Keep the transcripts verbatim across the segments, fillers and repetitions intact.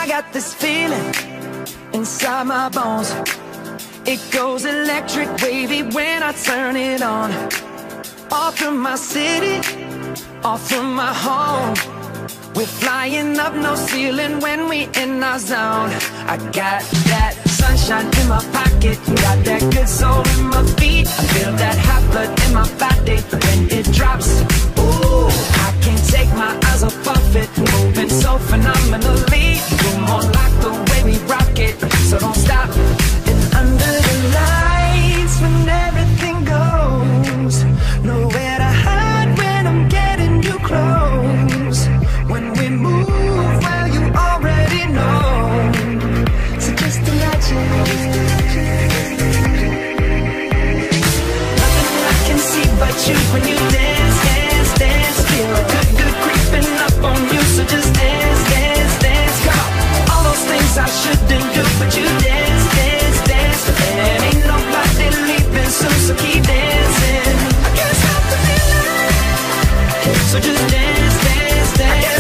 I got this feeling inside my bones. It goes electric wavy when I turn it on. All through my city, all through my home. We're flying up, no ceiling when we in our zone. I got that sunshine in my pocket, got that good soul in my feet. I feel that hot blood in my body when it drops. Ooh, I can't take my eyes off of it, moving so phenomenally. You're more like the way we rock it, so don't stop. And under the lights when everything goes, nowhere to hide when I'm getting you close. When we move, well, you already know. So just imagine. Nothing I can see but you when you dance, dance, dance. Feel a good, good creeping up on you. So just dance, dance, dance. Come on. All those things I shouldn't do, but you dance, dance, dance. And ain't nobody leaving soon, so keep dancing. I can't stop the feeling. So just dance, dance, dance.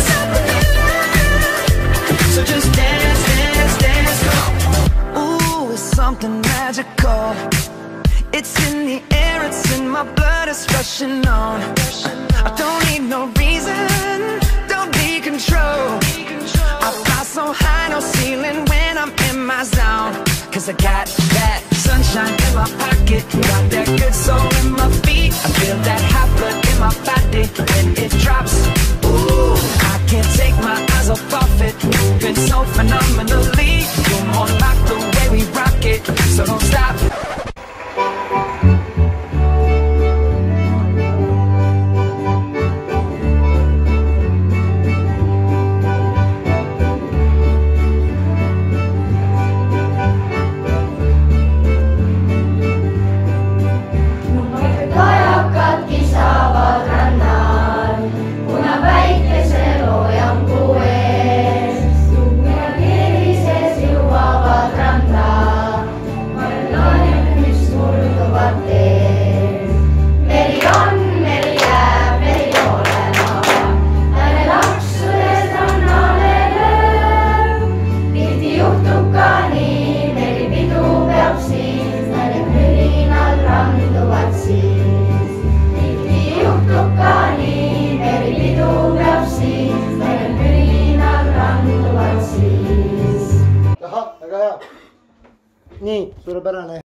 So just dance, dance, dance, come on. Ooh, it's something magical. It's in the air, it's in my blood, it's rushing on. I don't need no reason, don't need control. I fly so high, no ceiling when I'm in my zone. Cause I got that sunshine in my pocket, got that good soul in my feet. I feel that hot blood in my body when it drops. Ooh, I can't take my eyes off of it, moving so phenomenally. You're more like the way we rock it, so don't stop. Nii, suurepärane.